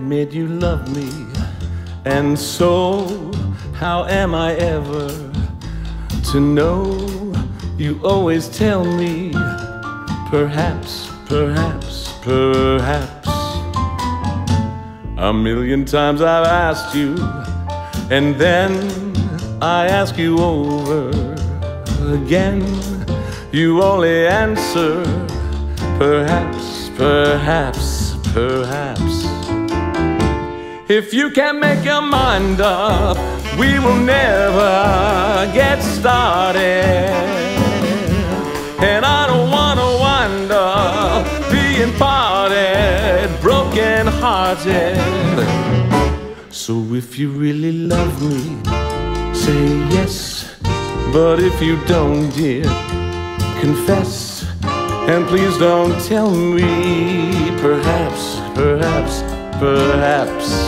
admit you love me, and so how am I ever to know? You always tell me, perhaps, perhaps, perhaps. A million times I've asked you, and then I ask you over again. You only answer, perhaps, perhaps, perhaps. If you can't make your mind up, we will never get started. And I don't want to wind up being parted, broken hearted. So if you really love me, say yes. But if you don't, dear, confess. And please don't tell me, perhaps, perhaps, perhaps.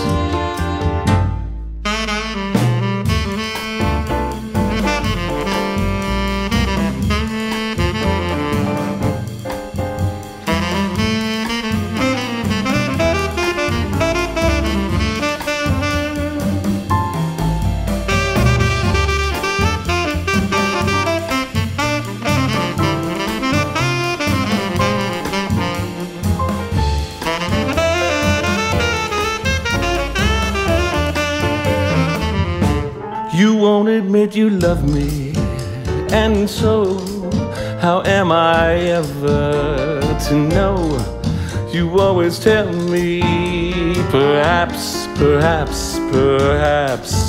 You won't admit you love me, and so how am I ever to know? You always tell me, perhaps, perhaps, perhaps.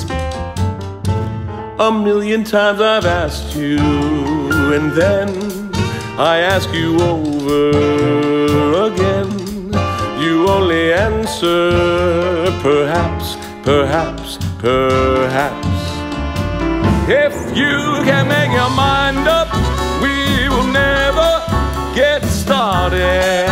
A million times I've asked you, and then I ask you over again. You only answer, perhaps, perhaps, perhaps. If you can make your mind up, we will never get started.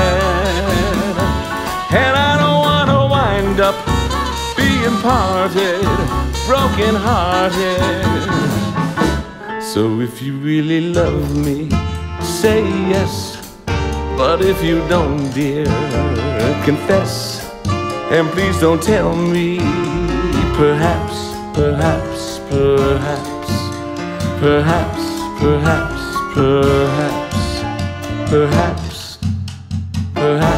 And I don't want to wind up being parted, broken hearted. So if you really love me, say yes. But if you don't, dear, confess. And please don't tell me, perhaps, perhaps, perhaps. Perhaps, perhaps, perhaps, perhaps, perhaps.